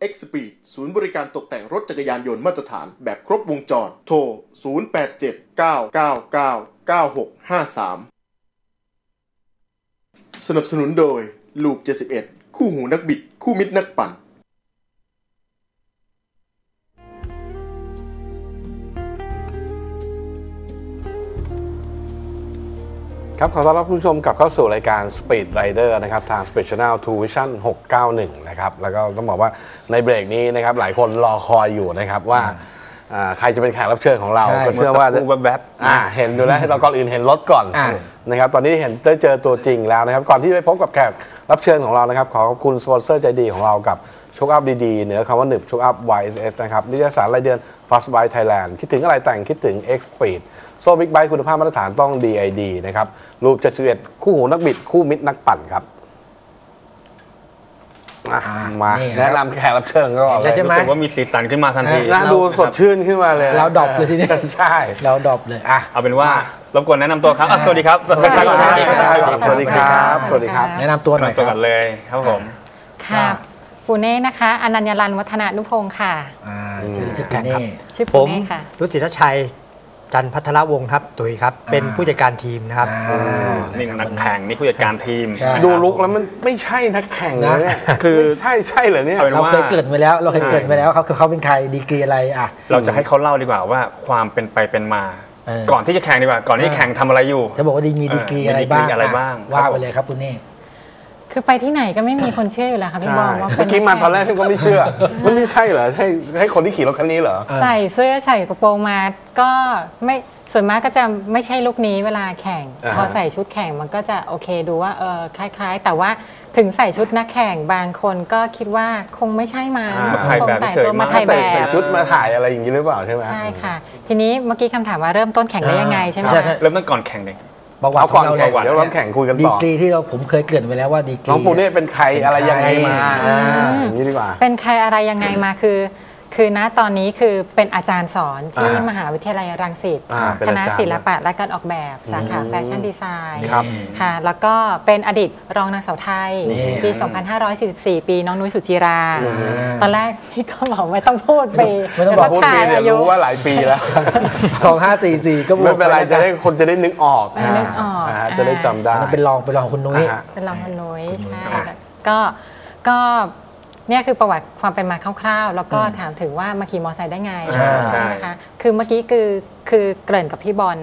X Speed ศูนย์บริการตกแต่งรถจักรยานยนต์มาตรฐานแบบครบวงจรโทร0879999653สนับสนุนโดยลูป71คู่หูนักบิดคู่มิตรนักปั่นครับขอต้อนรับผู้ชมกลับเข้าสู่รายการ Speed Rider นะครับทาง Speed Channel 2 Vision 691นะครับแล้วก็ต้องบอกว่าในเบรกนี้นะครับหลายคนรอคอยอยู่นะครับว่าใครจะเป็นแขกรับเชิญของเราก็เชื่อว่าแวบๆเห็นดูแล้วเราก่อนอื่นเห็นรถก่อนนะครับตอนนี้เห็นได้เจอตัวจริงแล้วนะครับก่อนที่ไปพบกับแขกรับเชิญของเรานะครับขอขอบคุณสปอนเซอร์ใจดีของเรากับโชคอัพดีๆเหนือคำว่าหนึบโชคอัพ YSS นะครับนิตยสารรายเดือน Fast Bike Thailand คิดถึงอะไรแต่งคิดถึง X Speed โซ่บิ๊กไบค์คุณภาพมาตรฐานต้อง DID นะครับรูป71คู่หูนักบิดคู่มิตรนักปั่นครับมาแนะนำแขกรับเชิญก็เลยรู้สึกว่ามีสีสันขึ้นมาทันทีน่าดูสดชื่นขึ้นมาเลยเราดรอปเลยทีนี้ใช่เราดรอปเลยเอาเป็นว่ารบกวนแนะนำตัวครับสวัสดีครับสวัสดีครับสวัสดีครับแนะนำตัวหน่อยครับเลยครับผมค่ะปูเน่นะคะอนัญญรันวัฒนานุพงศ์ค่ะชื่อปูเน่ชื่อปูเน่ค่ะรุศิทธชัยจันพัทรวงศ์ครับตุ๋ยครับเป็นผู้จัดการทีมนะครับนี่นักแข่งนี่ผู้จัดการทีมดูลุกแล้วมันไม่ใช่นักแข่งนะคือใช่เหรอเนี่ยเราเคยเกิดไปแล้วเขาเป็นใครดีกรีอะไรเราจะให้เขาเล่าดีกว่าว่าความเป็นไปเป็นมาก่อนที่จะแข่งดีกว่าก่อนที่จะแข่งทำอะไรอยู่จะบอกว่ามีดีกรีอะไรบ้างว่าไปเลยครับปูเน่คือไปที่ไหนก็ไม่มีคนเชื่ออยู่แล้วค่ะพี่บอมว่าเมื่อกี้มาตอนแรกพี่ก็ไม่เชื่อมันไม่ใช่เหรอให้คนที่ขี่รถคันนี้เหรอใส่เสื้อใส่กระโปรงมาก็ไม่ส่วนมากก็จะไม่ใช่ลุคนี้เวลาแข่งพอใส่ชุดแข่งมันก็จะโอเคดูว่าคล้ายๆแต่ว่าถึงใส่ชุดนักแข่งบางคนก็คิดว่าคงไม่ใช่มาถ่ายแบบตัวมาถ่ายแบบใส่ชุดมาถ่ายอะไรอย่างนี้หรือเปล่าใช่ไหมใช่ค่ะทีนี้เมื่อกี้คำถามว่าเริ่มต้นแข่งได้ยังไงใช่ไหมเริ่มต้นก่อนแข่งเลยเอาก่อนแข่งเดี๋ยวเราแข่งคุยกันต่อดีกรีที่ผมเคยเกริ่นไว้แล้วว่าดีกรีน้องปูเน่เป็นใครอะไรยังไงมาอย่างนี้ดีกว่าเป็นใครอะไรยังไงมาคือณตอนนี้คือเป็นอาจารย์สอนที่มหาวิทยาลัยรังสิตคณะศิลปะและการออกแบบสาขาแฟชั่นดีไซน์ค่ะแล้วก็เป็นอดีตรองนางสาวไทยปี 2544 ปีน้องนุ้ยสุจิราตอนแรกพี่ก็บอกไม่ต้องพูดปีไม่ต้องบอกพูดปีเดี๋ยวรู้ว่าหลายปีแล้ว 2544ก็ไม่เป็นไรจะได้คนจะได้นึกออกจะได้จำได้เป็นรองคุณนุ้ยเป็นรองคุณนุ้ยใช่ก็เนี่ยคือประวัติความเป็นมาคร่าวๆแล้วก็ถามถึงว่ามาขี่มอเตอร์ไซค์ได้ไงใช่ไหมคะคือเมื่อกี้คือเกริ่นกับพี่บอม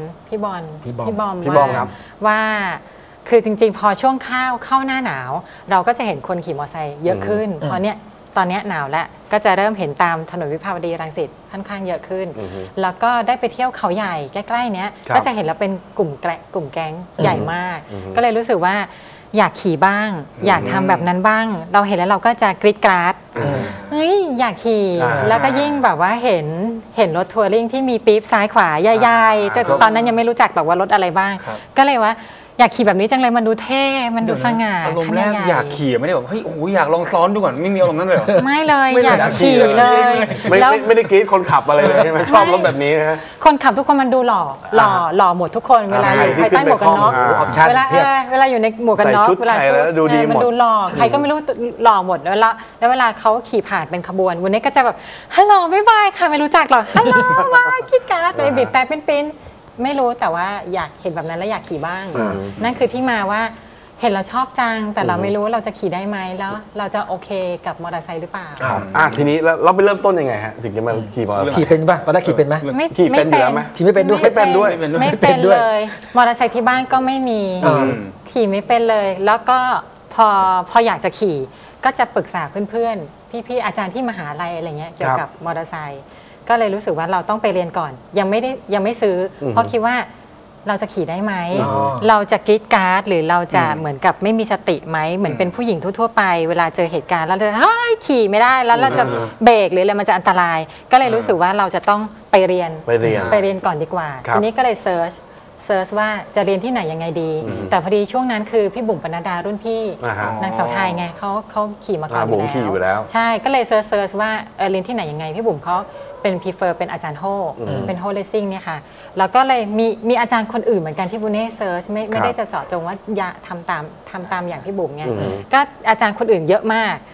ว่าคือจริงๆพอช่วงเข้าหน้าหนาวเราก็จะเห็นคนขี่มอเตอร์ไซค์เยอะขึ้นเพราะเนี่ยตอนนี้หนาวแล้วก็จะเริ่มเห็นตามถนนวิภาวดีรังสิตค่อนข้างเยอะขึ้นแล้วก็ได้ไปเที่ยวเขาใหญ่ใกล้ๆเนี้ยก็จะเห็นแล้วเป็นกลุ่มแก๊งใหญ่มากก็เลยรู้สึกว่าอยากขี่บ้างอยากทำแบบนั้นบ้างเราเห็นแล้วเราก็จะกรี๊ดกราดเฮ้ยอยากขี่แล้วก็ยิ่งแบบว่าเห็นรถทัวริงที่มีปี๊บซ้ายขวาใหญ่ๆแต่ตอนนั้นยังไม่รู้จักแบบว่ารถอะไรบ้างก็เลยว่าอยากขี่แบบนี้จังเลยมันดูเท่มันดูสง่าอารมณ์แรกอยากขี่ไม่ได้แบบเฮ้ยโอ้โหอยากลองซ้อนดูก่อนไม่มีอารมณ์นั้นเลยไม่เลยอยากขี่เลยไม่ได้กรี๊ดคนขับอะไรเลยใช่ไหมชอบรถแบบนี้นะคนขับทุกคนมันดูหล่อหมดทุกคนเวลาอยู่ภายใต้หมวกกันน็อกเวลาอยู่ในหมวกกันน็อกเวลาชุดมันดูหล่อใครก็ไม่รู้หล่อหมดแล้วเวลาเขาขี่ผ่านเป็นขบวนวันนี้ก็จะแบบฮัลโหลบ๊ายบายค่ะไม่รู้จักหรอกฮัลโหลบายคิดการ์ดเลยบีบแต่ปิ้นไม่รู้แต่ว่าอยากเห็นแบบนั้นแล้วอยากขี่บ้างนั่นคือที่มาว่าเห็นเราชอบจังแต่เราไม่รู้ว่าเราจะขี่ได้ไหมแล้วเราจะโอเคกับมอเตอร์ไซค์หรือเปล่าทีนี้เราไปเริ่มต้นยังไงฮะถึงจะมาขี่มอเตอร์ไซค์ขี่เป็นป่ะตอนแรกขี่เป็นไหมขี่เป็นอยู่แล้วไหมขี่ไม่เป็นด้วยไม่เป็นเลยมอเตอร์ไซค์ที่บ้านก็ไม่มีขี่ไม่เป็นเลยแล้วก็พออยากจะขี่ก็จะปรึกษาเพื่อนๆพี่อาจารย์ที่มหาลัยอะไรเงี้ยเกี่ยวกับมอเตอร์ไซค์ก็เลยรู้สึกว่าเราต้องไปเรียนก่อนยังไม่ซื้อเพราะคิดว่าเราจะขี่ได้ไหมเราจะกรี๊ดกราดหรือเราจะเหมือนกับไม่มีสติไหมเหมือนเป็นผู้หญิงทั่วไปเวลาเจอเหตุการณ์แล้วจะขี่ไม่ได้แล้วเราจะเบรกหรืออะไรมันจะอันตรายก็เลยรู้สึกว่าเราจะต้องไปเรียนก่อนดีกว่าทีนี้ก็เลยเซิร์ชว่าจะเรียนที่ไหนยังไงดีแต่พอดีช่วงนั้นคือพี่บุ๋มปนัดดารุ่นพี่นางสาวไทยไงเขาขี่มาก่อนอยู่แล้วใช่ก็เลยเซิร์ชว่าเรียนที่ไหนยังไงพี่บุ๋มเขาเป็นพรีเฟอร์เป็นอาจารย์โฮเป็นโฮเลสซิ่งเนี่ยค่ะแล้วก็เลยมีอาจารย์คนอื่นเหมือนกันที่บุเน่เซิร์ชไม่ได้จะเจาะจงว่าอย่าทำตามอย่างพี่บุ๋มไงก็อาจารย์คนอื่นเยอะมาก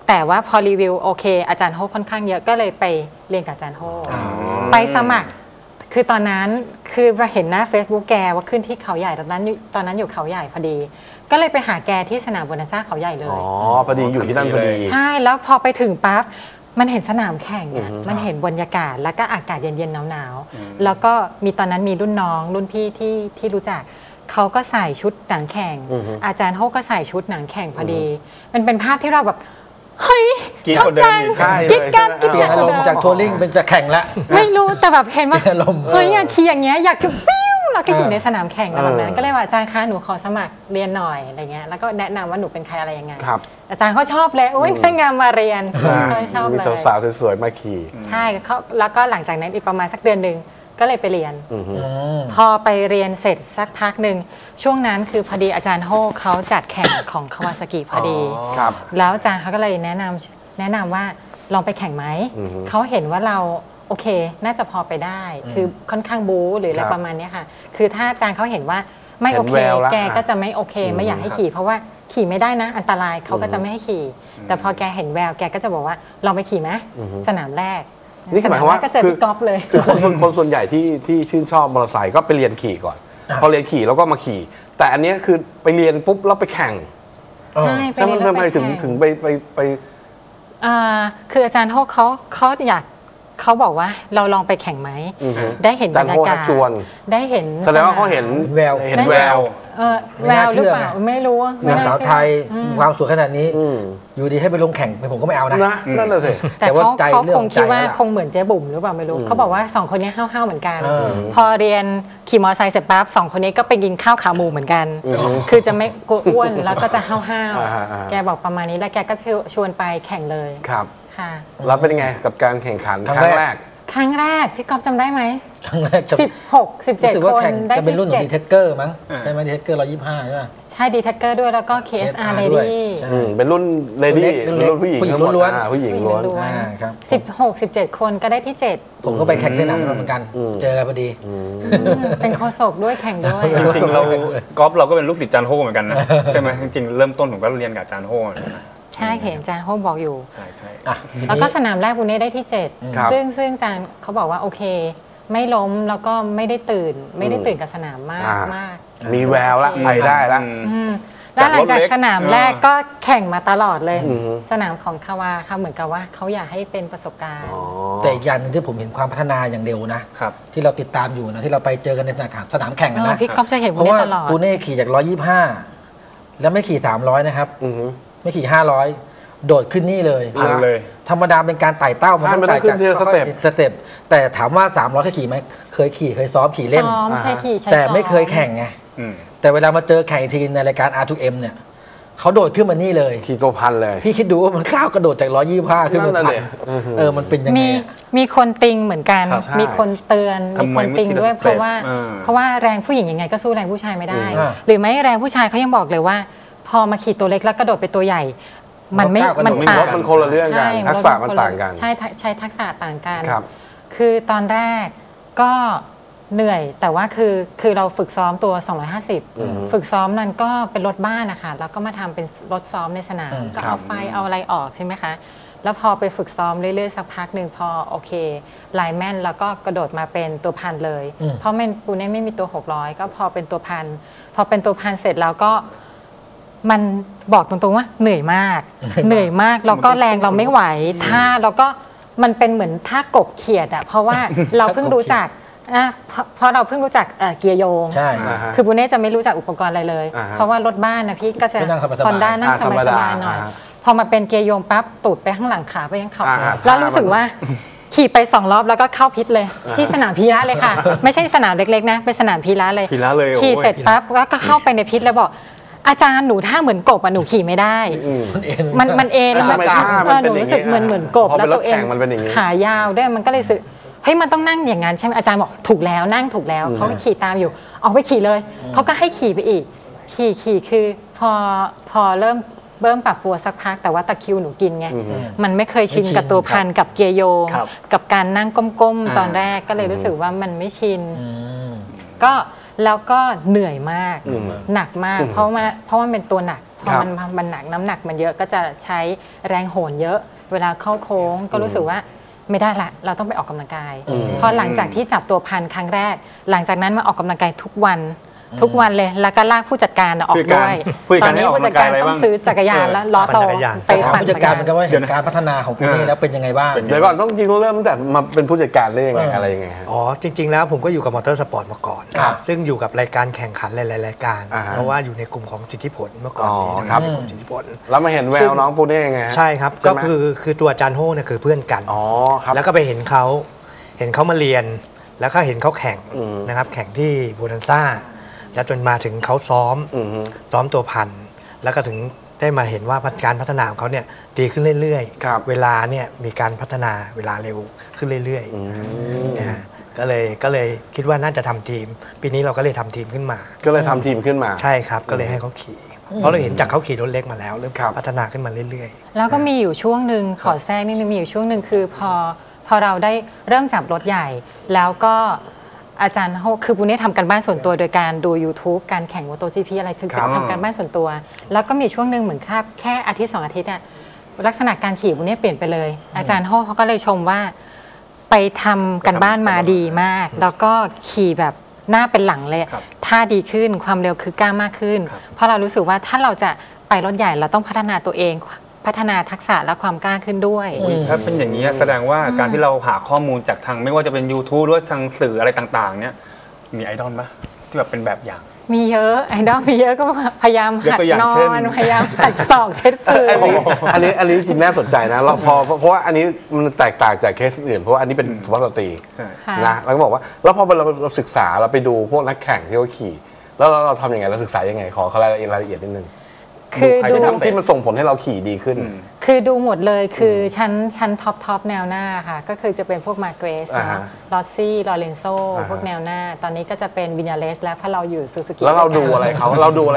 แต่ว่าพอรีวิวโอเคอาจารย์โฮค่อนข้างเยอะก็เลยไปเรียนกับอาจารย์โฮไปสมัครคือตอนนั้นคือมาเห็นหน้า Facebook แกว่าขึ้นที่เขาใหญ่ตอนนั้นอยู่เขาใหญ่พอดีก็เลยไปหาแกที่สนามโบนัสซ่าเขาใหญ่เลยอ๋อพอดีอยู่ที่นั่นพอดีใช่แล้วพอไปถึงปั๊บมันเห็นสนามแข่งอ่ะมันเห็นบรรยากาศแล้วก็อากาศเย็นๆหนาวๆแล้วก็มีตอนนั้นมีรุ่นน้องรุ่นพี่ที่รู้จักเขาก็ใส่ชุดหนังแข่งอาจารย์โฮก็ใส่ชุดหนังแข่งพอดีมันเป็นภาพที่เราแบบเฮ้ยชอบจังกินกันกินเปลี่ยนอารมณ์จากทัวริงเป็นจะแข่งแล้วไม่รู้แต่แบบเห็นว่าเฮ้ยอยากขี่อย่างเงี้ยอยากจะฟิวแล้วก็อยู่ในสนามแข่งแบบนั้นก็เลยว่าอาจารย์คะหนูขอสมัครเรียนหน่อยอะไรเงี้ยแล้วก็แนะนำว่าหนูเป็นใครอะไรยังไงอาจารย์เขาชอบเลยอุ้ยพนักงานมาเรียนเขาชอบเลยมีสาวๆสวยๆมาขี่ใช่เขาแล้วก็หลังจากนั้นอีกประมาณสักเดือนหนึ่งก็เลยไปเรียนพอไปเรียนเสร็จสักพักหนึ่งช่วงนั้นคือพอดีอาจารย์โฮเขาจัดแข่งของคาวาซากิพอดีแล้วอาจารย์เขาก็เลยแนะนำว่าลองไปแข่งไหมเขาเห็นว่าเราโอเคน่าจะพอไปได้คือค่อนข้างบู๊หรืออะไรประมาณนี้ค่ะคือถ้าอาจารย์เขาเห็นว่าไม่โอเคแกก็จะไม่โอเคไม่อยากให้ขี่เพราะว่าขี่ไม่ได้นะอันตรายเขาก็จะไม่ให้ขี่แต่พอแกเห็นแววแกก็จะบอกว่าลองไปขี่ไหมสนามแรกนี่หมายความว่าก็เจอพี่ก๊อฟเลยคือคนส่วนใหญ่ที่ชื่นชอบมอเตอร์ไซค์ก็ไปเรียนขี่ก่อนพอเรียนขี่แล้วก็มาขี่แต่อันนี้คือไปเรียนปุ๊บแล้วไปแข่งใช่ไปเรียนแล้วไปแข่งถึงไปคืออาจารย์โฮเขาอยากเขาบอกว่าเราลองไปแข่งไหมได้เห็นบรรยากาศได้เห็นแสดงว่าเขาเห็นแววแววหรือเปล่าไม่รู้นางสาวไทยความสวยขนาดนี้อยู่ดีให้ไปลงแข่งผมก็ไม่เอานะนั่นแหละสิแต่เขาคงคิดว่าคงเหมือนเจ๊บุ๋มหรือเปล่าไม่รู้เขาบอกว่า2คนนี้ห้าวๆเหมือนกันพอเรียนขี่มอเตอร์ไซค์เสร็จปั๊บ2คนนี้ก็ไปกินข้าวขาหมูเหมือนกันคือจะไม่กลัวอ้วนแล้วก็จะห้าวๆแกบอกประมาณนี้แล้วแกก็ชวนไปแข่งเลยครับแล้วเป็นยังไงกับการแข่งขันครั้งแรกพี่ก๊อฟจำได้ไหมครั้งแรก 16-17 คนได้เป็นรุ่นของดีเทคเกอร์มั้งใช่ไหมดีเทคเกอร์125ใช่ไหมใช่ดีเทคเกอร์ด้วยแล้วก็ KSR Lady เป็นรุ่น Lady รุ่นผู้หญิงล้วนผู้หญิงล้วน 16-17 คนก็ได้ที่7 ผมก็ไปแข่งที่นั่นเหมือนกันเจอกันพอดีเป็นโฆษกด้วยแข่งด้วยจริงๆเราก๊อฟเราก็เป็นลูกศิษย์อาจารย์โฮเหมือนกันนะใช่ไหมจริงๆเริ่มต้นผมก็เรียนกับอาจารย์โฮใช่เห็นอาจารย์โฮบอกอยู่ใช่แล้วก็สนามแรกบุญเน่ได้ที่7ซึ่งอาจารย์เขาบอกว่าโอเคไม่ล้มแล้วก็ไม่ได้ตื่นกับสนามมากมีแววละไปได้ละแล้วหลังจากสนามแรกก็แข่งมาตลอดเลยสนามของคาวาค่ะเหมือนกับว่าเขาอยากให้เป็นประสบการณ์แต่อีกอย่างนึงที่ผมเห็นความพัฒนาอย่างเร็วนะที่เราติดตามอยู่นะที่เราไปเจอกันในสนามแข่งกันนะพี่ก๊อฟจะเห็นบุญเน่ตลอดบุญเน่ขี่จาก125แล้วไม่ขี่300นะครับไม่ขี่500โดดขึ้นนี่เลยธรรมดาเป็นการไต่เต้ามันต้องไต่จากสเต็ปแต่ถามว่า300เคยขี่ไหมเคยซ้อมขี่เล่นแต่ไม่เคยแข่งไงแต่เวลามาเจอแข่งทีในรายการ R2M เนี่ยเขาโดดขึ้นมานี่เลยขี่ตัวพันเลยพี่คิดดูว่ามันก้าวกระโดดจาก125ขึ้นมาพันมันเป็นยังไงมีคนติงเหมือนกันมีคนเตือนมีคนติงด้วยเพราะว่าแรงผู้หญิงยังไงก็สู้แรงผู้ชายไม่ได้หรือไม่แรงผู้ชายเขายังบอกเลยว่าพอมาขี่ตัวเล็กแล้วกระโดดไปตัวใหญ่มันต่างมันคนละเรื่องกันทักษะมันต่างกันใช้ทักษะต่างกันคือตอนแรกก็เหนื่อยแต่ว่าคือเราฝึกซ้อมตัว250ฝึกซ้อมนั่นก็เป็นรถบ้านนะคะแล้วก็มาทำเป็นรถซ้อมในสนามก็เอาไฟเอาอะไรออกใช่ไหมคะแล้วพอไปฝึกซ้อมเรื่อยๆสักพักหนึ่งพอโอเคลายแม่นแล้วก็กระโดดมาเป็นตัวพันเลยเพราะปูเน่ไม่มีตัว600ก็พอเป็นตัวพันพอเป็นตัวพันเสร็จแล้วก็มันบอกตรงๆว่าเหนื่อยมากแล้วก็แรงเราไม่ไหวท่าเราก็มันเป็นเหมือนท่ากบเขียดอ่ะเพราะว่าเราเพิ่งรู้จักเพราะเราเพิ่งรู้จักเกียร์โยงคือปูเน่จะไม่รู้จักอุปกรณ์อะไรเลยเพราะว่ารถบ้านนะพี่ก็จะคอนด้านั่งสบายๆหน่อยพอมาเป็นเกียร์โยงปั๊บตูดไปข้างหลังขาไปยังเขาแล้วรู้สึกว่าขี่ไป2 รอบแล้วก็เข้าพิษเลยที่สนามพีระเลยค่ะไม่ใช่สนามเล็กๆนะเป็นสนามพีระเลยขี่เสร็จปั๊บก็เข้าไปในพิษแล้วบอกอาจารย์หนูท่าเหมือนกบอ่ะหนูขี่ไม่ได้มันเอ็นแล้วหนูรู้สึกเหมือนกบแล้วตัวเองขายาวด้วยมันก็เลยสึกเฮ้ยมันต้องนั่งอย่างนั้นใช่ไหมอาจารย์บอกถูกแล้วนั่งถูกแล้วเขาขี่ตามอยู่เอาไปขี่เลยเขาก็ให้ขี่ไปอีกขี่คือพอเริ่มปรับตัวสักพักแต่ว่าตะคิวหนูกินไงมันไม่เคยชินกับตัวพันกับเกียร์โยงกับการนั่งก้มๆตอนแรกก็เลยรู้สึกว่ามันไม่ชินก็แล้วก็เหนื่อยมากหนักมากเพราะว่ามันเป็นตัวหนักพอมันหนักน้ำหนักมันเยอะก็จะใช้แรงโหนเยอะเวลาเข้าโค้งก็รู้สึกว่าไม่ได้ละเราต้องไปออกกำลังกายพอหลังจากที่จับตัวพันครั้งแรกหลังจากนั้นมาออกกำลังกายทุกวันเลยแล้วก็ลากผู้จัดการออกด้วยตอนนี้ผู้จัดการต้องซื้อจักรยานแล้วล้อโตไปปั่นผู้จัดการมันก็ว่าเห็นการพัฒนาของคุณนี่แล้วเป็นยังไงบ้างเดี๋ยวก่อนต้องจริงเริ่มตั้งแต่มาเป็นผู้จัดการได้ยังไงอะไรยังไงอ๋อจริงๆแล้วผมก็อยู่กับมอเตอร์สปอร์ตมาก่อนซึ่งอยู่กับรายการแข่งขันหลายๆรายการเพราะว่าอยู่ในกลุ่มของสิทธิผลเมื่อก่อนนี้นะครับในกลุ่มสิทธิผลแล้วมาเห็นแววน้องปูนี่ยังไงใช่ครับก็คือตัวอาจารย์โฮ่เนี่ยคือเพื่อนกันแล้วก็ไปเห็นเขามาเรียนแล้วก็เห็นเขาแข่งนะครับแข่งที่โบนันซ่าแล้วจนมาถึงเขาซ้อมตัวพันแล้วก็ถึงได้มาเห็นว่าการพัฒนาของเขาเนี่ยดีขึ้นเรื่อยๆเวลาเนี่ยมีการพัฒนาเวลาเร็วขึ้นเรื่อยๆนะฮะก็เลยคิดว่าน่าจะทำทีมปีนี้เราก็เลยทำทีมขึ้นมาใช่ครับก็เลยให้เขาขี่เพราะเราเห็นจากเขาขี่รถเล็กมาแล้วเริ่มพัฒนาขึ้นมาเรื่อยๆแล้วก็มีอยู่ช่วงหนึ่งขอแทรกนิดนึงมีอยู่ช่วงหนึ่งคือพอเราได้เริ่มจับรถใหญ่แล้วก็อาจารย์คือปุณเนี่ยทำการบ้านส่วนตัวโดยการดู YouTube การแข่ง MotoGP อะไรคือทำการบ้านส่วนตัวแล้วก็มีช่วงหนึ่งเหมือนแค่อาทิตย์2 อาทิตย์เนี่ยลักษณะการขี่ปุณเนี่ยเปลี่ยนไปเลยอาจารย์เขาก็เลยชมว่าไปทำการบ้านมาดีมากแล้วก็ขี่แบบหน้าเป็นหลังเลยท่าดีขึ้นความเร็วคือกล้ามากขึ้นเพราะเรารู้สึกว่าถ้าเราจะไปรถใหญ่เราต้องพัฒนาตัวเองพัฒนาทักษะและความกล้าขึ้นด้วยถ้าเป็นอย่างนี้แสดงว่าการที่เราหาข้อมูลจากทางไม่ว่าจะเป็น YouTube หรือทางสื่ออะไรต่างๆเนี่ยมีไอดอลไหมที่แบบเป็นแบบอย่างมีเยอะไอดอลมีเยอะก็พยายามหัดนอนพยายามหัดศอกเช็ดปืนอันนี้จริงน่าสนใจนะเพราะว่าอันนี้มันแตกต่างจากเคสอื่นเพราะว่าอันนี้เป็นสุภาพสตรีนะแล้วก็บอกว่าแล้วพอเราศึกษาเราไปดูพวกนักแข่งที่เขาขี่แล้วเราทำยังไงเราศึกษายังไงขอรายละเอียดนิดนึงคือดูที่มันส่งผลให้เราขี่ดีขึ้นคือดูหมดเลยคือชั้นท็อปแนวหน้าค่ะก็คือจะเป็นพวกมาเกรสลอซี่ลอเรนโซพวกแนวหน้าตอนนี้ก็จะเป็นวิญญาเลสแล้วเพราะเราอยู่ซูซูกิแล้วเราดูอะไรเขาเราดู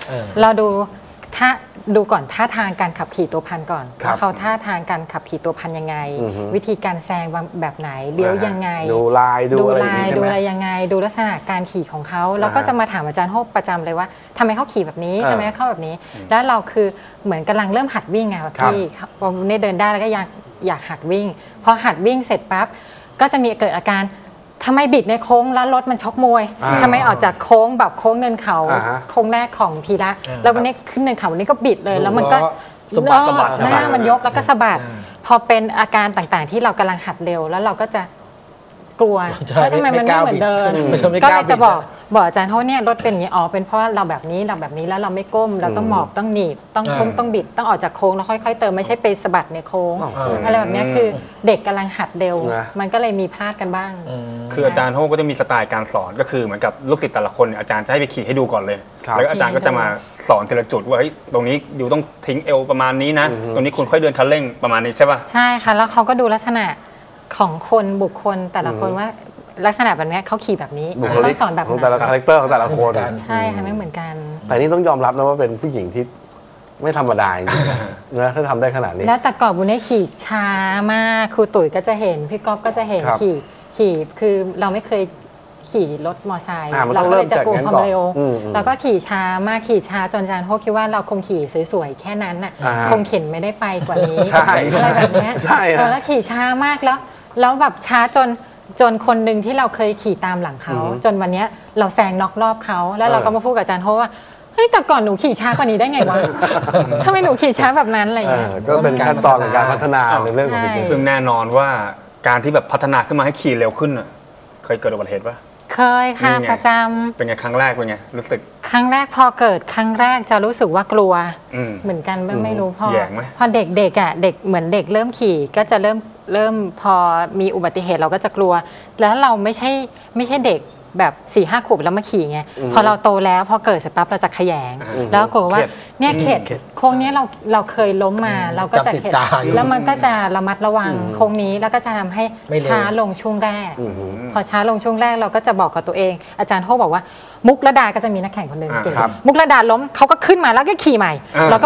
ก่อนท่าทางการขับขี่ตัวพันก่อนว่าเขาท่าทางการขับขี่ตัวพันยังไงวิธีการแซงแบบไหนเลี้ยวยังไงดูลายดูอะไรยังไงดูลักษณะการขี่ของเขาแล้วก็จะมาถามอาจารย์โฮปประจำเลยว่าทำไมเขาขี่แบบนี้ทำไมเขาเข้าแบบนี้แล้วเราคือเหมือนกำลังเริ่มหัดวิ่งไงแบบพี่พอเนี่ยเดินได้แล้วก็อยากหัดวิ่งพอหัดวิ่งเสร็จปั๊บก็จะมีเกิดอาการทำไมบิดในโค้งแล้วรถมันชกมวยทำไมออกจากโค้งแบบโค้งเนินเขาโค้งแรกของพีระแล้ววันนี้ขึ้นเนินเขาวันนี้ก็บิดเลยแล้วมันก็สะบัดหน้ามันยกแล้วก็สะบัดพอเป็นอาการต่างๆที่เรากำลังหัดเร็วแล้วเราก็จะกลัวว่าทำไมมันไม่เหมือนเดิมก็เลยจะบอกอาจารย์เขาเนี่ยรถเป็นอย่างนี้อ๋อเป็นเพราะเราแบบนี้แล้วเราไม่ก้มเราต้องหมอบต้องหนีบต้องก้มต้องบิดต้องออกจากโค้งแล้วค่อยๆเติมไม่ใช่ไปสะบัดในโค้งอะไรแบบนี้คือเด็กกำลังหัดเร็วมันก็เลยมีพลาดกันบ้างคืออาจารย์เขาก็จะมีสไตล์การสอนก็คือเหมือนกับลูกศิษย์แต่ละคนอาจารย์จะให้ไปขี่ให้ดูก่อนเลยแล้วอาจารย์ก็จะมาสอนทีละจุดว่าตรงนี้อยู่ต้องทิ้งเอวประมาณนี้นะตรงนี้คุณค่อยเดินคันเร่งประมาณนี้ใช่ป่ะใช่ค่ะแล้วเขาก็ดูลักษณะของคนบุคคลแต่ละคนว่าลักษณะแบบนี้เขาขี่แบบนี้ต้องสอนแบบนั้นแต่ละคาแรคเตอร์ของแต่ละคนใช่ค่ะไม่เหมือนกันแต่นี่ต้องยอมรับนะว่าเป็นผู้หญิงที่ไม่ธรรมดาจริงๆนะถ้าทำได้ขนาดนี้แล้วแต่ก่อนบุญได้ขี่ช้ามากครูตุ๋ยก็จะเห็นพี่ก๊อฟก็จะเห็นขี่คือเราไม่เคยขี่รถมอเตอร์ไซค์เราก็เลยจะกลัวความเร็วแล้วก็ขี่ช้ามากขี่ช้าจนอาจารย์โฮคิดว่าเราคงขี่สวยๆแค่นั้นน่ะคงเข็นไม่ได้ไปกว่านี้อะไรแบบนี้แล้วขี่ช้ามากแล้วแบบช้าจนคนหนึ่งที่เราเคยขี่ตามหลังเขาจนวันนี้เราแซงน็อกรอบเขาแล้วเราก็มาพูดกับอาจารย์โฮว่าเฮ้ยแต่ก่อนหนูขี่ช้ากว่านี้ได้ไงวะทำไมหนูขี่ช้าแบบนั้นอะไรอย่างเงี้ยก็เป็นขั้นตอนของการพัฒนาในเรื่องของซึ่งแน่นอนว่าการที่แบบพัฒนาขึ้นมาให้ขี่เร็วขึ้นเคยเกิดอุบัติเหตุปะเคยค่ะประจำเป็นไงครั้งแรกเป็นไงรู้สึกครั้งแรกพอเกิดครั้งแรกจะรู้สึกว่ากลัวเหมือนกันไม่รู้พอเด็กอ่ะเด็กเหมือนเด็กเริ่มขี่ก็จะเริ่มพอมีอุบัติเหตุเราก็จะกลัวแล้วเราไม่ใช่เด็กแบบ 4-5 ขวบแล้วมาขี่ไงพอเราโตแล้วพอเกิดเสร็จปั๊บเราจะขยงแล้วกลัวว่าเนี่ยเข็ดโค้งนี้เราเคยล้มมาเราก็จะเข็ดแล้วมันก็จะระมัดระวังโค้งนี้แล้วก็จะทำให้ช้าลงช่วงแรกพอช้าลงช่วงแรกเราก็จะบอกกับตัวเองอาจารย์โฮบอกว่ามุกระดาก็จะมีนักแข่งคนหนึ่งเก่งมุกระดาล้มเขาก็ขึ้นมาแล้วก็ขี่ใหม่เราก็แบบ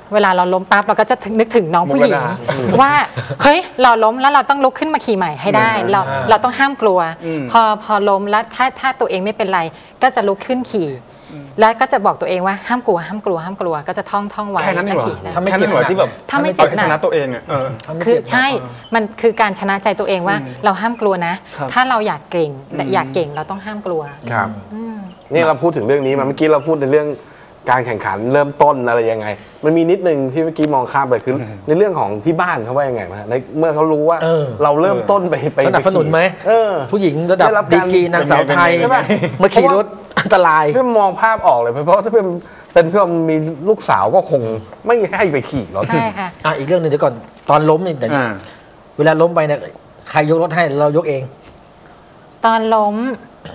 เวลาเราล้มปั๊บเราก็จะนึกถึงน้องผู้หญิง ว่าเฮ้ยเราล้มแล้วเราต้องลุกขึ้นมาขี่ใหม่ให้ได้เราต้องห้ามกลัวพอล้มแล้วถ้าตัวเองไม่เป็นไรก็จะลุกขึ้นขี่แล้วก็จะบอกตัวเองว่าห้ามกลัวห้ามกลัวห้ามกลัวก็จะท่องไว้แค่นั้นเองเหรอขี่ถ้าไม่เจ็บหน่อยที่แบบถ้าไม่เจ็บชนะตัวเองอ่ะคือใช่มันคือการชนะใจตัวเองว่าเราห้ามกลัวนะ ถ้าเราอยากเก่งเราต้องห้ามกลัวครับนี่เราพูดถึงเรื่องนี้มาเมื่อกี้เราพูดในเรื่องการแข่งขันเริ่มต้นอะไรยังไงมันมีนิดนึงที่เมื่อกี้มองข้ามไปคือในเรื่องของที่บ้านเขาว่ายังไงนะในเมื่อเขารู้ว่าเราเริ่มต้นไปสนับสนุนไหมผู้หญิงระดับดีกรีนางสาวไทยมาขี่รถอันตรายไม่มองภาพออกเลยเพราะถ้าเป็นเพื่อนมีลูกสาวก็คงไม่ให้ไปขี่รถใช่ค่ะอีกเรื่องหนึ่งเดี๋ยวก่อนตอนล้มเนี่ยเวลาล้มไปเนี่ยใครยกรถให้เรายกเองตอนล้ม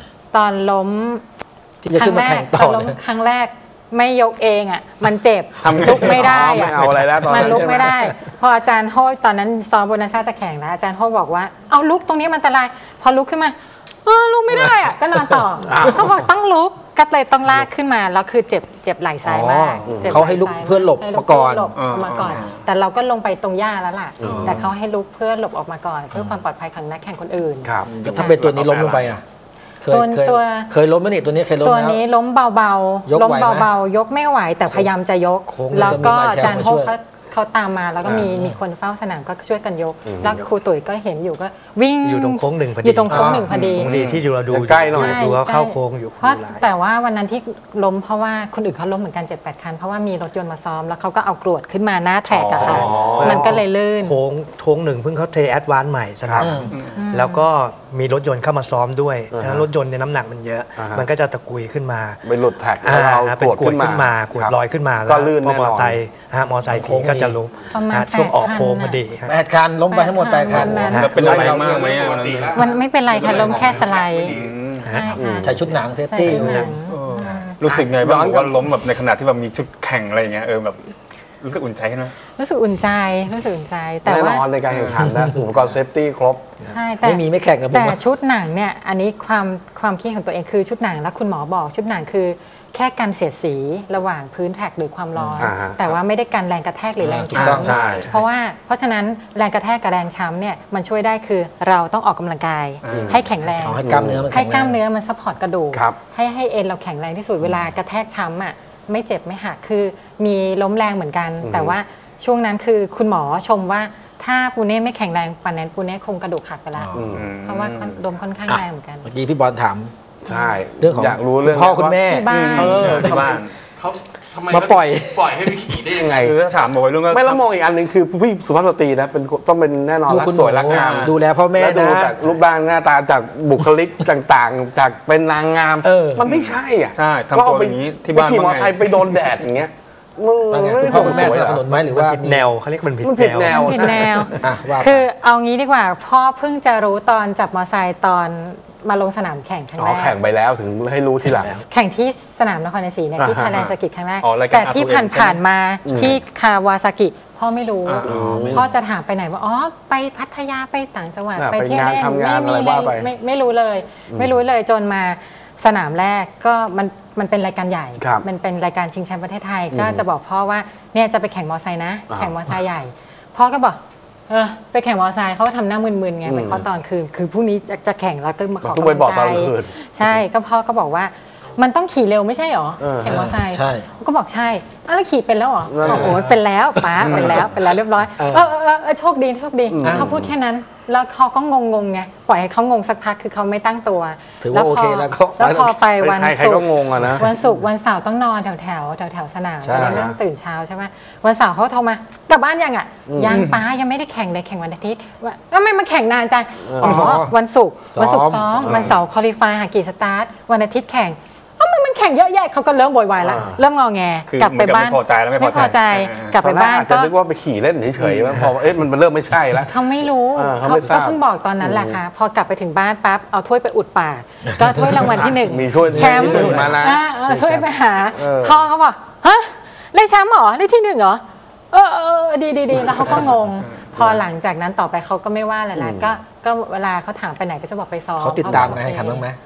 ที่จะขึ้นมาแข่งต่อครั้งแรกไม่ยกเองอ่ะมันเจ็บลุกไม่ได้ไม่เอาอะไรแล้วตอนนั้นมันลุกไม่ได้พออาจารย์โฮตอนนั้นซ้อมโบนัสซ่าจะแข่งแล้วอาจารย์โฮบอกว่าเอาลุกตรงนี้มันอันตรายพอลุกขึ้นมาลุกไม่ได้อ่ะก็นอนต่อเขาบอกต้องลุกก็เลยต้องลากขึ้นมาแล้วคือเจ็บไหล่ซ้ายมากเขาให้ลุกเพื่อหลบมาก่อนแต่เราก็ลงไปตรงหญ้าแล้วล่ะแต่เขาให้ลุกเพื่อหลบออกมาก่อนเพื่อความปลอดภัยของนักแข่งคนอื่นถ้าเป็นตัวนี้ล้มลงไปอ่ะเคยล้มไหมนี่ตัวนี้เคยล้มตัวนี้ล้มเบาๆล้มเบาๆยกไม่ไหวแต่พยายามจะยกแล้วก็อาจารย์โฮเขาตามมาแล้วก็มีคนเฝ้าสนามก็ช่วยกันยกแล้วครูตุ๋ยก็เห็นอยู่ก็วิ่งอยู่ตรงโค้งหนึ่งพอดีอยู่ตรงโค้งหนึ่งพอดีที่เราดูใกล้หน่อยดูเขาเข้าโค้งอยู่เพราะแต่ว่าวันนั้นที่ล้มเพราะว่าคนอื่นเขาล้มเหมือนกัน 7-8 คันเพราะว่ามีรถยนต์มาซ้อมแล้วเขาก็เอากรวดขึ้นมาหน้าแทร็กอะค่ะมันก็เลยลื่นโค้งหนึ่งเพิ่งเขาเทแอดวานซ์ใหม่สนามแล้วก็มีรถยนต์เข้ามาซ้อมด้วยฉะนั้นรถยนต์ในน้ำหนักมันเยอะมันก็จะตะกุยขึ้นมาไปหลุดแท็กเป็นกรวดขึ้นมากรวดลอยขึ้นมาก็ลื่นพอมอไซค์ขี่ก็จะล้มช่วงออกโค้งพอดี 8 คันล้มไปทั้งหมด8 คันเป็นอะไรมากไหมมันไม่เป็นไรค่ะล้มแค่สไลด์ใส่ชุดหนังเซฟตี้รู้สึกไงบ้างว่าล้มแบบในขณะที่แบบมีชุดแข่งอะไรอย่างเงี้ยแบบรู้สึกอุ่นใจไหมรู้สึกอุ่นใจแต่ว่าแน่นอนในการแข่งขันนะอุปกรณ์เซฟตี้ครบใช่ไม่มีไม่แข่งนะแต่ชุดหนังเนี่ยอันนี้ความคิดของตัวเองคือชุดหนังแล้วคุณหมอบอกชุดหนังคือแค่กันเสียดสีระหว่างพื้นแท็กหรือความร้อนแต่ว่าไม่ได้กันแรงกระแทกหรือแรงช้ำเพราะฉะนั้นแรงกระแทกกับแรงช้ำเนี่ยมันช่วยได้คือเราต้องออกกำลังกายให้แข็งแรงให้กล้ามเนื้อมันซัพพอร์ตกระดูกให้เอ็นเราแข็งแรงที่สุดเวลากระแทกช้ำอ่ะไม่เจ็บไม่หักคือมีล้มแรงเหมือนกันแต่ว่าช่วงนั้นคือคุณหมอชมว่าถ้าปูเน่ไม่แข็งแรงปานนั้นปูเน่คงกระดูกหักไปแล้วเพราะว่าล้มค่อนข้างแรงเหมือนกันเมื่อกี้พี่บอลถามใช่เรื่องของอยากรู้เรื่องพ่อคุณแม่ที่บ้านเขาทำไมมาปล่อยให้ไปขี่ได้ยังไงคือถามบอกเรื่องไม่แล้วมองอีกอันหนึ่งคือผู้สุภาพสตรีนะเป็นต้องเป็นแน่นอนรักสวยรักงามดูแลพ่อแม่ดูจากรูปร่างหน้าตาจากบุคลิกต่างๆจากเป็นนางงามมันไม่ใช่อ่ะใช่ทำตัวอย่างนี้ที่บ้านขี่มอเตอร์ไซค์ไปโดนแดดอย่างเงี้ยคุณพ่อคุณแม่สนับสนุนไหมหรือว่าผิดแนวเขาเรียกมันผิดแนวคือเอางี้ดีกว่าพ่อเพิ่งจะรู้ตอนจับมอเตอร์ไซค์ตอนมาลงสนามแข่งครั้งแรกแข่งไปแล้วถึงให้รู้ทีหลังแข่งที่สนามนครศรีเนี่ยที่ไทยแลนด์เซอร์กิตครั้งแรกแต่ที่ผ่านมาที่คาวาซากิพ่อไม่รู้พ่อจะถามไปไหนว่าอ๋อไปพัทยาไปต่างจังหวัดไปเที่ยวเล่นไม่รู้เลยจนมาสนามแรกก็มันเป็นรายการใหญ่มันเป็นรายการชิงแชมป์ประเทศไทยก็จะบอกพ่อว่าเนี่ยจะไปแข่งมอเตอร์ไซค์นะแข่งมอเตอร์ไซค์ใหญ่พ่อก็บอกไปแข่งมอเตอร์ไซค์เขาทำหน้ามึนๆไงไปข้อตอนคือพรุ่งนี้จะแข่งแล้วก็มาขอกำลังใจใช่ก็พ่อก็บอกว่ามันต้องขี่เร็วไม่ใช่หรอแข่งมอเตอร์ไซค์ก็บอกใช่แล้วขี่เป็นแล้วหรอโอ้โหเป็นแล้วป้าเป็นแล้วเรียบร้อยโชคดีเขาพูดแค่นั้นแล้วเขาก็งงไงปล่อยให้เขางงสักพักคือเขาไม่ตั้งตัวถือว่าโอเคแล้วพอไปวันศุกร์วันศุกร์วันเสาร์ต้องนอนแถวสนามจะนั่งตื่นเช้าใช่ไหมวันเสาร์เขาโทรมากลับบ้านยังอ่ะยังป้ายังไม่ได้แข่งเลยแข่งวันอาทิตย์ว่าทำไมมันแข่งนานจังอ๋อวันศุกร์ซ้อมวันเสาร์คอลิฟายหากี่สตาร์ทวันอาทิตย์แข่งมันแข่งเยอะแยะเขาก็เริ่มโวยวายแล้วเริ่มงอแงกลับไปบ้านไม่พอใจกลับไปบ้านก็นึกว่าไปขี่เล่นเฉยๆพอมันเริ่มไม่ใช่แล้วเขาไม่รู้เขาเพิ่งบอกตอนนั้นแหละค่ะพอกลับไปถึงบ้านปั๊บเอาถ้วยไปอุดปากก็ถ้วยรางวัลที่1 มีถ้วยแชมป์มานะถ้วยไปหาพ่อเขาบอกฮะได้แชมป์เหรอได้ที่1เหรอดีแล้วเขาก็งงพอหลังจากนั้นต่อไปเขาก็ไม่ว่าอะไรแล้วก็เวลาเขาถามไปไหนก็จะบอกไปซ้อมเขาติดตามการแข่งขันบ้างไหม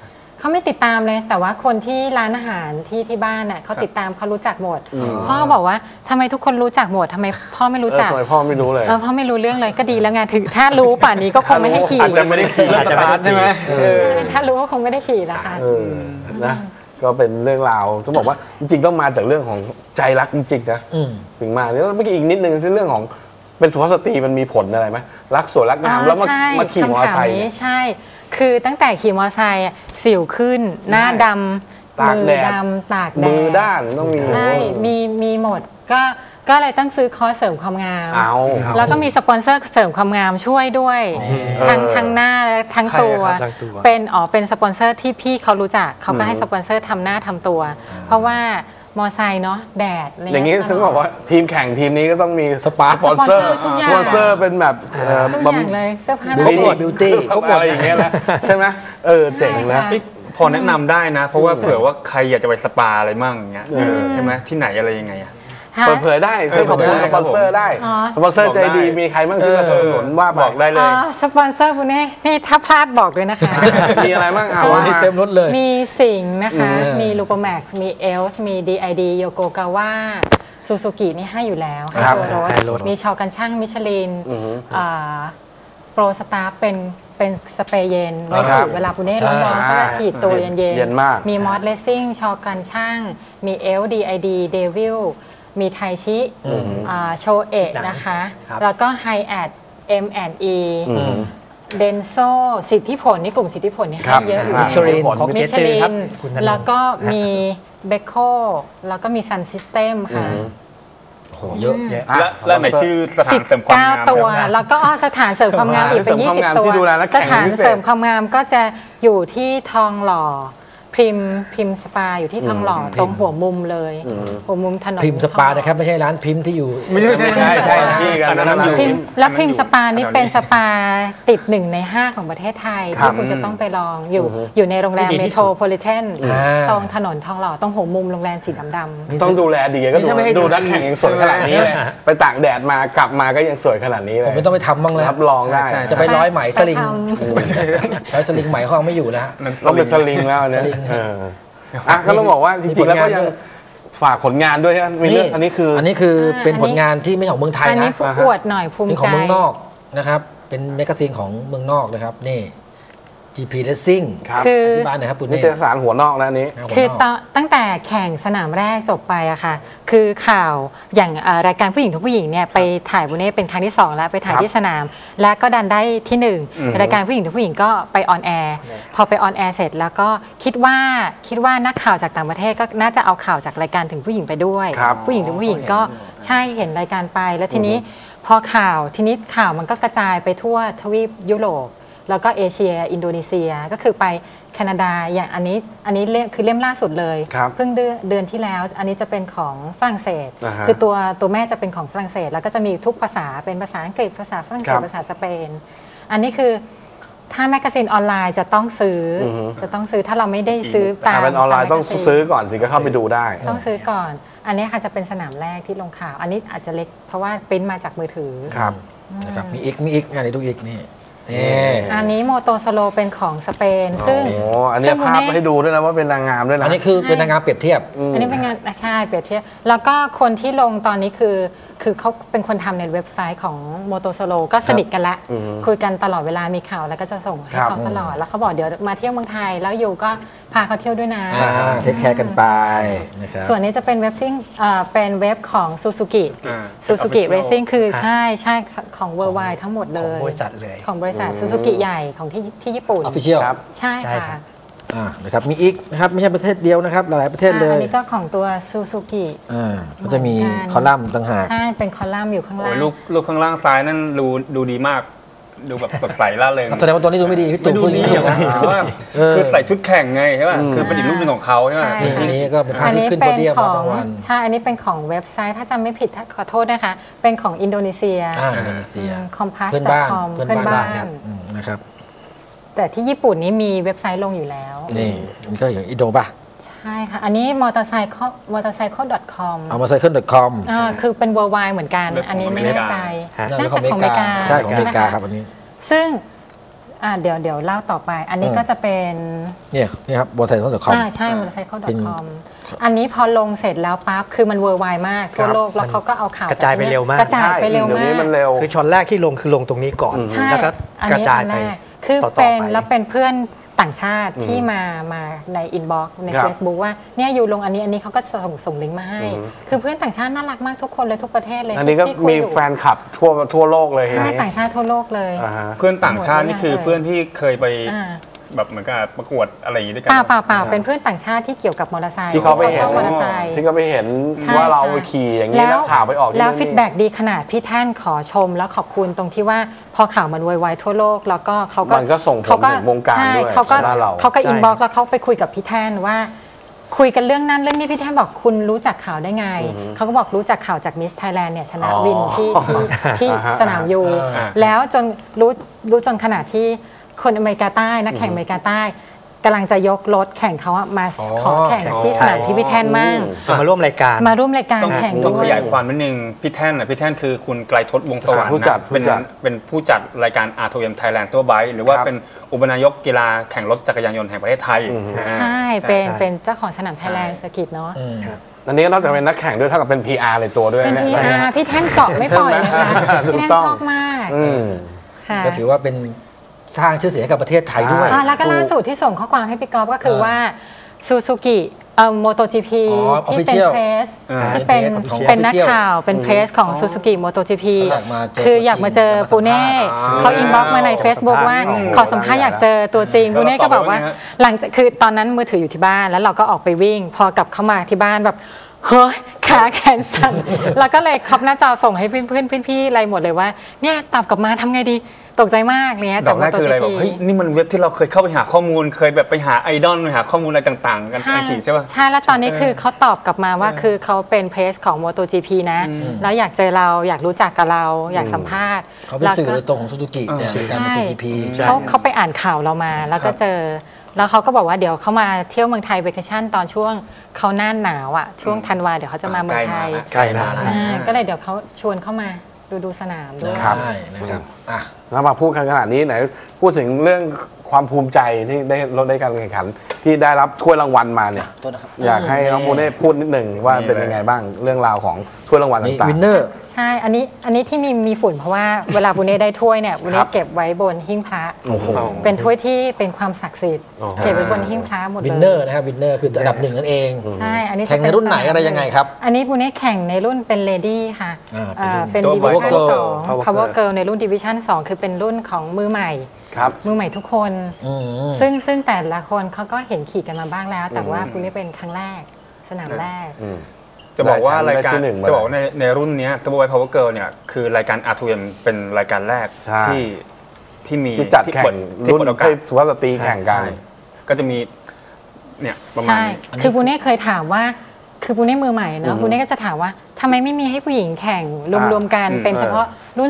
เขาไม่ติดตามเลยแต่ว่าคนที่ร้านอาหารที่บ้านน่ะเขาติดตามเขารู้จักหมดพ่อบอกว่าทำไมทุกคนรู้จักหมดทำไมพ่อไม่รู้จักทำไมพ่อไม่รู้เลยพ่อไม่รู้เรื่องเลยก็ดีแล้วไงถึงถ้ารู้ป่านนี้ก็คงไม่ให้ขี่อาจจะไม่ได้ขี่อาจจะไม่ได้ใช่ไหมใช่ถ้ารู้ก็คงไม่ได้ขี่นะคะนะก็เป็นเรื่องราวต้องบอกว่าจริงๆต้องมาจากเรื่องของใจรักจริงๆนะถึงมาแล้วเมื่อกี้อีกนิดนึงเรื่องของเป็นสุภาพสตรีมันมีผลอะไรไหมรักสวยรักงามแล้วมาขี่มอเตอร์ไซค์ใช่คือตั้งแต่ขี่มอเตอร์ไซค์สิวขึ้นหน้าดำมือดำตากแดดมือด้านต้องมีใช่มีหมดก็เลยต้องซื้อคอร์สเสริมความงามแล้วก็มีสปอนเซอร์เสริมความงามช่วยด้วยทั้งหน้าและทั้งตัวเป็นสปอนเซอร์ที่พี่เขารู้จักเขาก็ให้สปอนเซอร์ทำหน้าทำตัวเพราะว่ามอไซค์เนาะแดดอย่างนี้ถึงบอกว่าทีมแข่งทีมนี้ก็ต้องมีสปอนเซอร์เป็นแบบทุกอย่างเลยเสื้อผ้าบิวตี้อะไรอย่างเงี้ยนะใช่ไหมเจ๋งนะพอแนะนำได้นะเพราะว่าเผื่อว่าใครอยากจะไปสปาอะไรมั่งเงี้ยใช่ไหมที่ไหนอะไรยังไงเปิดเผยได้ขอบคุณสปอนเซอร์ได้สปอนเซอร์ใจดีมีใครบ้างที่มาสนับสนุนว่าบอกได้เลยสปอนเซอร์พวกนี้นี่ถ้าพลาดบอกด้วยนะคะมีอะไรบ้างที่เต็มรถเลยมีสิงห์นะคะมีลูโปแม็กซ์มีเอลส์มี DID โยโกกาวาซูซูกินี่ให้อยู่แล้วให้ตัวรถมีชอกันช่างมิชลินโปรสตาร์เป็นสเปรย์เย็นไว้ฉีดเวลาปุเน่ร้อนๆก็จะฉีดตัวเย็นๆมีมอสเลสซิ่งชอกันช่างมีเอล DID เดวิลมีไทชิโชเอะนะคะแล้วก็ไฮแอด M&E เดนโซสิทธิผลนี่กลุ่มสิทธิผลนี่ให้เยอะอยู่มิชลินแล้วก็มีเบโคแล้วก็มีซันซิสเต็มค่ะเยอะและในชื่อสถานเสริมความงามตัวแล้วก็สถานเสริมความงามอีกเป็น20ตัวสถานเสริมความงามก็จะอยู่ที่ทองหล่อพิมสปาอยู่ที่ทองหล่อตรงหัวมุมเลยหัวมุมถนนพิมสปานะครับไม่ใช่ร้านพิมที่อยู่ไม่ใช่ที่กันนะแล้วพิมสปานี่เป็นสปาติด1 ใน 5ของประเทศไทยที่คุณจะต้องไปลองอยู่ในโรงแรมเมโทรโพลิแทนตรงถนนทองหล่อตรงหัวมุมโรงแรมสีดำๆต้องดูแลดีก็ดูนักแข่งยังสวยขนาดนี้เลยไปตากแดดมากลับมาก็ยังสวยขนาดนี้เลยผมไม่ต้องไปทำบ้างเลยรับรองได้จะไปร้อยไหมสลิงร้อยสลิงไหมเขาไม่อยู่นะต้องเป็นสลิงแล้วเนี่ยก็ต้องบอกว่าจริงๆแล้วก็ยังฝากผลงานด้วยมีเรื่องอันนี้คือเป็นผลงานที่ไม่ของเมืองไทยนะอันนี้อวดหน่อยภูมิใจเป็นของเมืองนอกนะครับเป็นแมกกาซีนของเมืองนอกนะครับนี่ GP Racing คืออธิบายหน่อยครับคุณนิตยสารหัวนอกนะนี้คือตั้งแต่แข่งสนามแรกจบไปอะค่ะคือข่าวอย่างรายการผู้หญิงทุกผู้หญิงเนี่ยไปถ่ายบุเน่เป็นครั้งที่2แล้วไปถ่ายที่สนามและก็ดันได้ที่1รายการผู้หญิงทุกผู้หญิงก็ไปออนแอร์พอไปออนแอร์เสร็จแล้วก็คิดว่านักข่าวจากต่างประเทศก็น่าจะเอาข่าวจากรายการถึงผู้หญิงไปด้วยผู้หญิงทุกผู้หญิงก็ใช่เห็นรายการไปแล้วทีนี้พอทีนี้ข่าวมันก็กระจายไปทั่วทวีปยุโรปแล้วก็เอเชียอินโดนีเซียก็คือไปแคนาดาอย่างอันนี้คือเล่มล่าสุดเลยเพิ่งเดือนที่แล้วอันนี้จะเป็นของฝรั่งเศสคือตัวแม่จะเป็นของฝรั่งเศสแล้วก็จะมีทุกภาษาเป็นภาษาอังกฤษภาษาฝรั่งเศสภาษาสเปนอันนี้คือถ้าแมกกาซีนออนไลน์จะต้องซื้อถ้าเราไม่ได้ซื้อตามเป็นออนไลน์ต้องซื้อก่อนถึงจะเข้าไปดูได้ต้องซื้อก่อนอันนี้ค่ะจะเป็นสนามแรกที่ลงข่าวอันนี้อาจจะเล็กเพราะว่าปริ้นมาจากมือถือครับมีอีกงานนี้ทุกอีกนี่อันนี้โมโตสโลเป็นของสเปนซึ่งอันนี้ภาพให้ดูด้วยนะว่าเป็นนางงามด้วยนะอันนี้คือเป็นนางงามเปรียบเทียบอันนี้เป็นงานใช่เปรียบเทียบแล้วก็คนที่ลงตอนนี้คือเขาเป็นคนทำในเว็บไซต์ของโมโตสโลก็สนิทกันละคุยกันตลอดเวลามีข่าวแล้วก็จะส่งให้เขาตลอดแล้วเขาบอกเดี๋ยวมาเที่ยวเมืองไทยแล้วอยู่ก็พาเขาเที่ยวด้วยนะเทคแคร์กันไปนะครับส่วนนี้จะเป็นเว็บซิ่งเป็นเว็บของซูซูกิเรซิ่งคือใช่ของเวอร์ไวทั้งหมดเลยของบริษัทเลยของบริษัทซูซูกิใหญ่ของที่ญี่ปุ่น Official ครับใช่ค่ะนะครับมีอีกนะครับไม่ใช่ประเทศเดียวนะครับหลายประเทศเลยอันนี้ก็ของตัวซูซูกิก็จะมีคอลัมน์ต่างหากใช่เป็นคอลัมน์อยู่ข้างล่างรูปข้างล่างซ้ายนั่นดูดีมากดูแบบสดใสล่าเริงแสดงว่าตัวนี้ดูไม่ดีพี่ตู่พูดอย่างนี้เพราะว่าคือใส่ชุดแข่งไงใช่ป่ะคือเป็นอีกรูปหนึ่งของเขาใช่ไหมอันนี้ก็เป็นภาพที่ขึ้นโพเดียมรางวัลใช่อันนี้เป็นของเว็บไซต์ถ้าจำไม่ผิดขอโทษนะคะเป็นของอินโดนีเซียcompass.com เพื่อนบ้านนะครับแต่ที่ญี่ปุ่นนี้มีเว็บไซต์ลงอยู่แล้วนี่มันก็อย่างอินโดป่ะใช่ค่ะอันนี้motorcycle.com motorcycle.com คือเป็น worldwide เหมือนกันอันนี้ไม่แน่ใจน่าจะของอเมริกาใช่ของอเมริกาครับอันนี้ซึ่งเดี๋ยวเล่าต่อไป อันนี้ก็จะเป็นเนี่ยครับmotorcycle.com ใช่ motorcycle.com อันนี้พอลงเสร็จแล้วปั๊บคือมันเวอร์ไวมากทั่วโลกแล้วเขาก็เอาข่าวกระจายไปเร็วมากกระจายไปเร็วเดี๋ยวมานี้กมันเร็วคือช็อตแรกที่ลงคือลงตรงนี้ก่อนใช่แล้วก็อันกระนี้จายอันไปแรกคือต่อเป็นไปแล้วเป็นเพื่อนต่างชาติที่มาในอินบ็อกซ์ในครับ Facebook ว่าเนี่ยอยู่ลงอันนี้เขาก็ส่งลิงก์มาให้ คือเพื่อนต่างชาติน่ารักมากทุกคนเลยทุกประเทศเลยอันนี้ก็ที่คุยมีอยู่แฟนคลับทั่วโลกเลยใช่ทีนี้ต่างชาติทั่วโลกเลยอ่าฮะเพื่อนต่างชาตินี่คือเพื่อนที่เคยไปอ่าแบบเหมือนกับประกวดอะไรอย่างนี้ด้วยกัเปล่าเป็นเพื่อนต่างชาติที่เกี่ยวกับมอเตอร์ไซค์ที่เขาไปเห็นชอบมอเตอร์ไซค์ที่เขาไปเห็นใช่ว่าเราค่ะไปขี่อย่างนี้แล้วข่าวไปออกที่แล้วนู่นฟีดแบ็ดีขนาดพี่แท่นขอชมแล้วขอบคุณตรงที่ว่าพอข่าวมันไวๆทั่วโลกแล้วก็เขาก็มันก็ส่งผลถึงวงการใช่ด้วยเขาก็บ้านเราเขาก็อินบ็อกซ์แล้วเขาไปคุยกับพี่แท่นว่า คุยกันเรื่องนั้นเรื่องนี้พี่แท่นบอกคุณรู้จักข่าวได้ไงเขาก็บอกรู้จักข่าวจากมิสไทยแลนด์เนี่ยชนะวินที่สนามยูแล้วจนรู้จนขนาดที่คนอเมริกาใต้นักแข่งอเมริกาใต้กำลังจะยกรถแข่งเขาอะมาขอแข่งที่สนามที่พี่แท่นมั่งจะมาร่วมรายการมาร่วมรายการต้องแข่งต้องด้ขวยยายความนิดนึงพี่แท่นคือคุณไกลทศวงศ์สวรรค์ผู้จัดนะเป็นผู้จัดรายการ R2M Thailand Superbike หรือว่าครับเป็นอุปนายกกีฬาแข่งรถจักรยานยนต์แห่งประเทศไทยใช่เป็นเจ้าของสนามไทยแลนด์สกิทเนาะอันนี้ก็นอกจากเป็นนักแข่งด้วยเท่ากับเป็น PR เลยตัวด้วยเป็นเนี่ย PR พี่แท่นเกาะไม่ปล่อยนะคะใช่ไหมพี่แท่นถูกต้องชอบมากอืมค่ะก็ถือว่าเป็นสร้างชื่อเสียงให้กับประเทศไทยด้วยแล้วก็ล่าสุดที่ส่งข้อความให้พี่กอล์ฟก็คือว่าซูซูกิโมโตจีพีอ๋อที่เป็น official เพรสเป็นที่เป็นของเป็นนัก official ข่าวเป็นเพรสของซูซูกิโมโตจีพีเขาอยากมาเจอคืออยากมาเจอตัวจริงปูเน่มาสัมภาษณ์เขาอินบ็อกซ์มาใน Facebook ว่าขอสัมภาษณ์อยากเจอตัวจริงปูเน่ก็บอกว่า หลังจากคือตอนนั้นมือถืออยู่ที่บ้านแล้วเราก็ออกไปวิ่ง พอกลับเข้ามาที่บ้านแบบเฮ้ยขาแขนสั่น แล้วก็เลยคับหน้าจอส่งให้เพื่อนพี่ๆอะไรหมดเลยว่าเนี่ยตอบกลับมาทำไงดีตกใจมากเนี้ยดจาอก กแรกคืออะไรแบบเฮ้ยนี่มันเว็บที่เราเคยเข้าไปหาข้อมูลเคยแบบไปหาไอดอลไปหาข้อมูลอะไรต่างๆ กันไอทีใช่ป่ะใช่แล้วตอนนี้คือเขาตอบกลับมาว่าคือเขาเป็นเพรสของ MotoGP นะ แล้วอยากเจอเราอยากรู้จักกับเราอยากสัมภาษณ์เขาเป็นสื่อโดยตรงของซูซูกิเนี่ยรายการใช่ MotoGP เขาไปอ่านข่าวเรามาแล้วก็เจอ แล้วเขาก็บอกว่าเดี๋ยวเขามาเที่ยวเมืองไทยเวกชั่นตอนช่วงเขาหน้าหนาวอ่ะช่วงธันวาเดี๋ยวเขาจะมาเมืองไทยใกล้แล้วก็เลยเดี๋ยวเขาชวนเข้ามาดูสนามด้วยครับใช่นะครับอ่ะแล้วมาพูดกันขนาดนี้ไหนพูดถึงเรื่องความภูมิใจที่ได้การแข่งขันที่ได้รับถ้วยรางวัลมาเนี่ยโทษนะครับอยากให้น้องโมเน่พูดนิดหนึ่งว่าเป็นยังไงบ้างเรื่องราวของถ้วยรางวัลนี่ต่างวินเนอร์ใช่อันนี้ที่มีฝุ่นเพราะว่าเวลาบุเน่ได้ถ้วยเนี่ยบุเน่ครับเก็บไว้บนหิ้งพระโอ้โหเป็นถ้วยที่เป็นความศักดิ์สิทธิ์โอ้โหเก็บไว้บนหิ้งพระหมดเลยวินเนอร์นะครับวินเนอร์คืออันดับหนึ่งนั่นเองใช่อันนี้จะแข่งในรุ่นไหนอะไรยังไงครับอันนี้บุเน่แข่งในรุ่นเป็นเลดี้ค่ะ เป็นตัวดิวิชั่น Power สอง Girl Power Girl ในรุ่นดิวิชั่น2คือเป็นรุ่นของมือใหม่ครับมือใหม่ทุกคนอืมซึ่งแต่ละคนเขาก็เห็นขี่กันมาบ้างแล้ว แต่ว่าบุเน่เป็นครั้งแรกสนามแรกจะบอกว่ารายการได้ที่หนึ่งมาจะบอกว่าในรุ่นเนี้ย Superbike Power Girl เนี่ยคือรายการ R2M เป็นรายการแรกใช่ที่มีที่จัดแข่งที่รุ่นเปิดโอกาสให้สุภาพสตรีแข่งกันใช่ก็จะมีเนี่ยประมาณใช่นี้คือบุเน่เคยถามว่า คือบุเน่มือใหม่เนาะบุเน่ก็จะถามว่าทำไมไม่มีให้ผู้หญิงแข่งรวมๆกัน เป็นเฉพาะรุ่น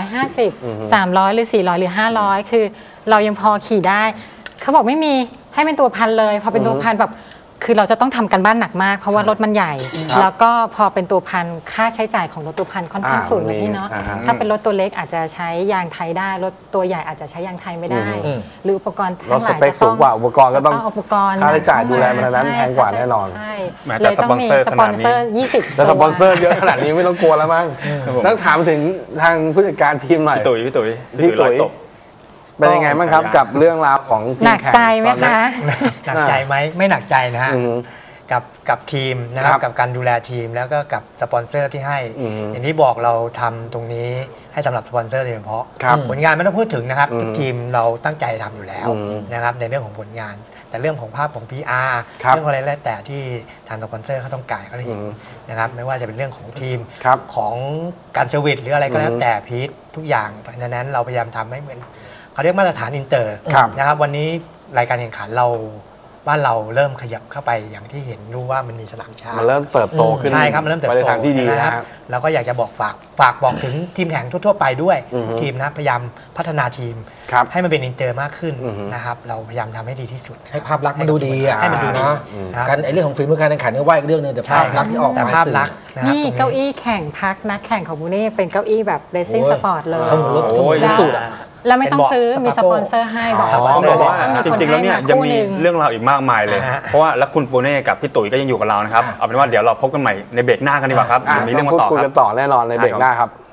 250 300 หรือ 400 หรือ 500 คือเรายังพอขี่ได้ เขาบอกไม่มีให้เป็นตัวพันเลย พอเป็นตัวพันแบบ คือเราจะต้องทำกันบ้านหนักมาก เพราะว่ารถมันใหญ่ แล้วก็พอเป็นตัวพันค่าใช้จ่ายของรถตัวพันค่อนข้างสูงนะพี่เนาะ ถ้าเป็นรถตัวเล็กอาจจะใช้ยางไทยได้ รถตัวใหญ่อาจจะใช้ยางไทยไม่ได้ หรืออุปกรณ์รทั้ถงหสลายเปคจะสูงกว่าอุปกรณ์ก็ต้องอุปกรณ์ค่าใช้จ่ายดูแลมันนั้นแพงกว่าแน่นอนใช่แม้เลแต่ยต้องมีสสปปออน นเซเซออร์ร์ 20 แล้วสปอนเซอร์เยอะขนาดนี้ไม่ต้องกลัวแล้วมั้งครับผมต้องถามถึงทางผู้จัดการทีมหน่อยพี่ตุ๋ยพี่ตุ๋ยไลฟ์สดเป็นยังไงบ้างครับกับเรื่องราวของทีหมนักแข่งใจไหมตอนนี้คะหนักใจไหมไม่หนักใจนะฮะอือฮึกับทีมนะครัครับ บกับการดูแลทีมแล้วก็กับสปอนเซอร์ที่ให้อือฮึอย่างที่บอกเราทำตรงนี้ให้สำหรับสปอนเซอร์โดยเฉพาะครับผลงานไม่ต้องพูดถึงนะครับอืมทุกทีมเราตั้งใจทำอยู่แล้วอืมนะครับในเรื่องของผลงาน แต่เรื่องของภาพของ PR ครับเรื่องอะไรแล้วแต่ที่ทางสปอนเซอร์เขาต้องการเขาได้เห็นอืมนะครับไม่ว่าจะเป็นเรื่องของทีมครับของการเซอร์วิสหรืออะไรก็แล้วอืมแต่พีททุกอย่างเพราะฉะนั้นเราพยายามทำให้เหมือนเขาเรียกมาตรฐานอินเตอร์ครับนะครับวันนี้รายการแข่งขันเราบ้านเราเริ่มขยับเข้าไปอย่างที่เห็นรู้ว่ามันมีสนามช้ามันเริ่มเติบโตขึ้นใช่ครับมันเริ่มเติบไปโตในทางที่ดีนะนะคครัรับบ เราก็อยากจะบอกฝากบอกถึงทีมแข่งทั่วๆไปด้วยอือฮึทีมนะพยายามพัฒนาทีมครับให้มันเป็นอินเตอร์มากขึ้นอือฮึนะครับเราพยายามทำให้ดีที่สุดนะให้ภาพลักษณ์มันดูดีอ่ะให้มันดูดีนะนะครับการไอ้เรื่องของฝีมือการแข่งขันก็ว่าอีกเรื่องหนึงแต่ใช่ภาพลักษณ์ที่ออกแต่มาภาพสื่อลักษณ์นะครับนี่ตรงเก้าอี้แข่งพักนักแข่งของบุเน่เป็นเก้าอี้แบบเรซิ่งโอ้ยสปอร์ตเลยขมุนรถขมุนรถสุดอ่ะแล้วไม่ต้องซื้อมีสปอนเซอร์ให้บอกบอกว่าจริงๆแล้วเนี่ยยังมีเรื่องราวอีกมากมายเลยเพราะว่าแล้วคุณปูเน่กับพี่ตุ๋ยก็ยังอยู่กับเรานะครับเอาเป็นว่าเดี๋ยวเราพบกันใหม่ในเบรกหน้ากันดีกว่าครับมีเรื่องมาต่อครับคุยกันต่อแน่นอนในเบรกหน้าครับ